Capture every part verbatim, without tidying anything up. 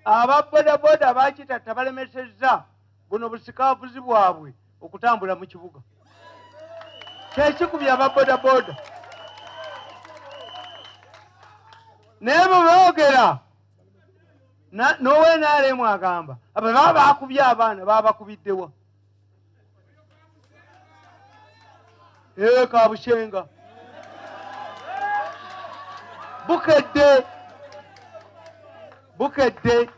aba boda boda bakita tabalemesezza buno busikavuzi bwabwe okutambula mu kibuga kyekikubya aba boda boda naye boogera nowe naalemu agamba abo baba bakubye abaana baba bakubiddewa ewe kabushenga bukedde bukedde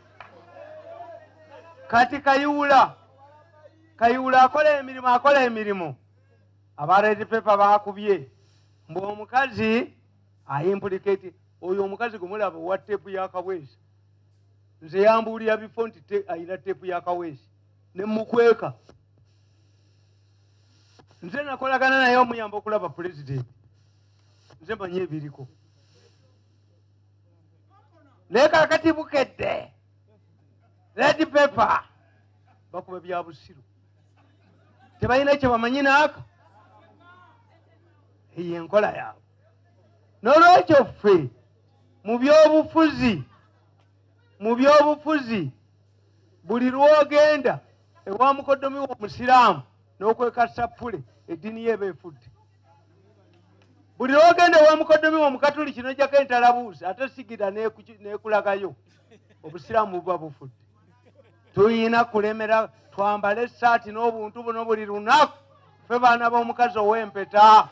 kati Kayuula Kayuula akola emirimu akola emirimu aba Red Pepper bakubye mbu omukazi ayimplicate oyo omukazi gumulaba wa tepu ya Kaweesi nze yambuulira bifo nti ayina tepu ya Kaweesi ne mukweka nze nakolagana naye omuyamba okulaba president nze manyi ebiriko naye kakati bukedde Red Pepper bakuba bya busiru tebalina kye bamanyi naaka eyo enkola yaabwe n'olwekyo ffe mu byobufuzi mu byobufuzi buli lwogenda ewa mukoddomi w'omusiraamu n'okweka sapule eddiini ye beefudde buli lwogenda ewa mukoddomi w'omukatuliki n'ojjako entalabuusi ate sigira n'ekulagayo obusiraamu buba bufudde tuyina kulemera twambale essaati n'obuntu buno buli lunaku ffe baana b'omukazi ow'empeta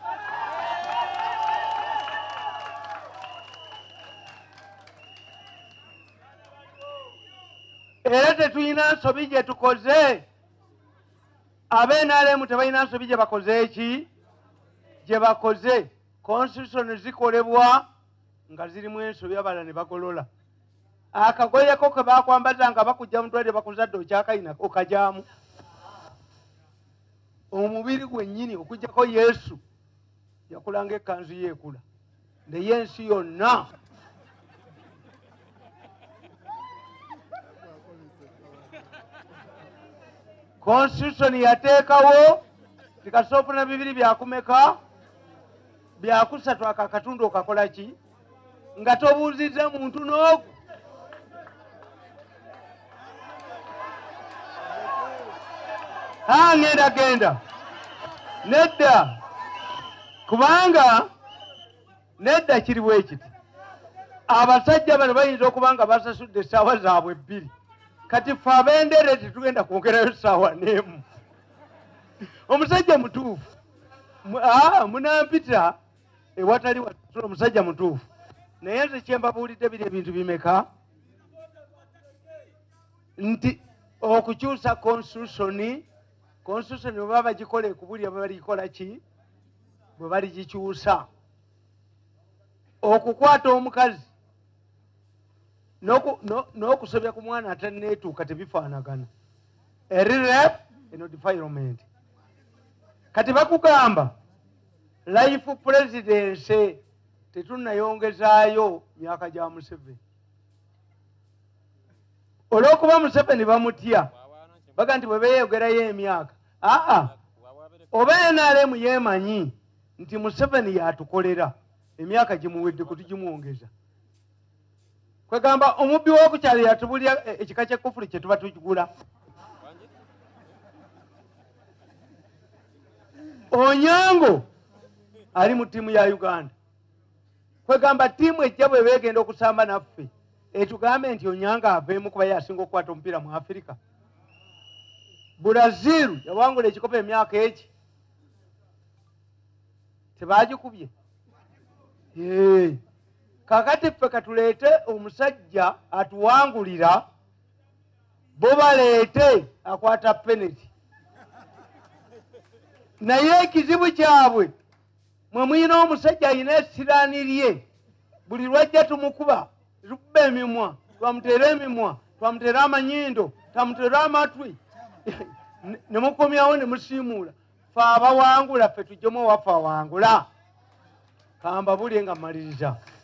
era tetuyina nsobi gye tukoze ab'N R M tebalina nsobi gye bakoze eki gye bakoze constitution zikolebwa nga zirimu ensobi abalala ne bagolola akagoyeko ke bakwambaza nga bakujja mutwale bakuzadde okyakayina okajaamu omubiri gwennyini okujjako Yesu yakulanga ekkanzu yeekula naye ensi yonna constitution yateekawo tikasopuna bibiri byakumeka byakusatu akakatundu okakola ki nga tobuuzizza muntu n'ogu aa ngenda genda nedda kubanga nedda kiri bwe kiti abasajja bano bayinza okuba nga basasudde essaawa zaabwe ebbiri kati ffe ab'endere tetugenda kwongerayo essaawa n'emu omusajja mutuufu munampita ewatali wasula omusajja mutuufu naye nze kyembabuulidde biri ebintu bimeka nti okukyusa constitution constitution bwe baba bagikola ekubulya bwe baligikola ki bwe baligikyusa okukwata omukazi n'okusobya ku mwana ataneetuuka tebifaanagana erirep eno defilement kati bakugamba life presidency tetunayongezaayo myaka gya Museveni olw'okuba Museveni bamutya baga nti bwe beeyogerayo emyaka aa oba N R M yeemanyi nti Museveni yatukolera emyaka gimuwedde kutugimwongeza kwegamba omubbi w'okukyalo yatubulya ekika ky'ekufulu kye tuba tukigula Onyango ali mu ttiimu ya Uganda kwegamba ttiimu ejja bwe beegenda okusamba naffe etugambe nti Onyango aveemu kuba yasinga okukwata omupiira mu Afirika Brazil yawangula ekikopo emyaka eki tebagikubye kakati ffe katuleete omusajja atuwangulira bo baleete akwata penalty naye ekizibu kyabwe mwe muyina omusajja ayina essiraani lye buli lwajja tumukuba tubba emimwa twamuteera emimwa twamuteera amanyindo twamuteera amatwi ne mukomyawo ne musiimuula fe abawangula ffe tujjemu owaffe awangula kamba buli nga mmaliriza